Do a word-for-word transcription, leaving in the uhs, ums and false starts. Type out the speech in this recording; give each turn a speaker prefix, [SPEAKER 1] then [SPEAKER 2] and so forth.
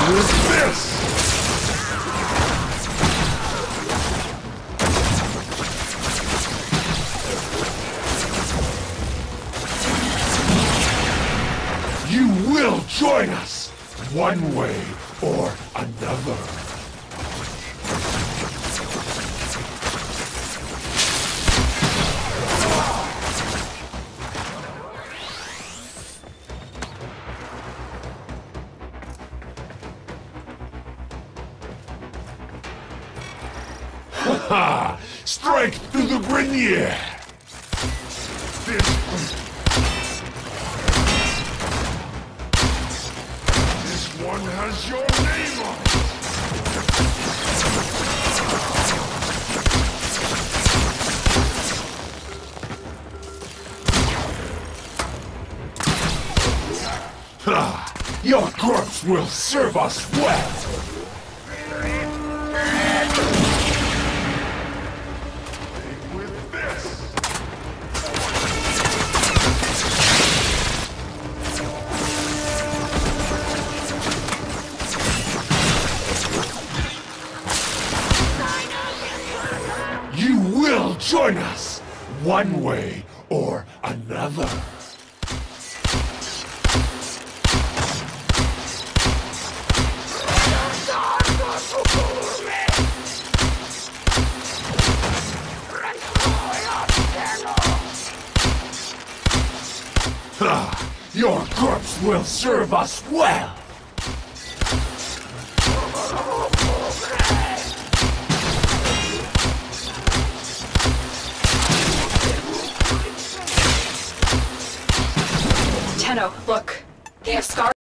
[SPEAKER 1] with this! You will join us, one way or another. Ha! Strength to the Grineer! This... This one has your name on it! Ha! Your corpse will serve us well! You will join us, one way or another. Ha! Your corpse will serve us well!
[SPEAKER 2] Tenno, look. They have scars.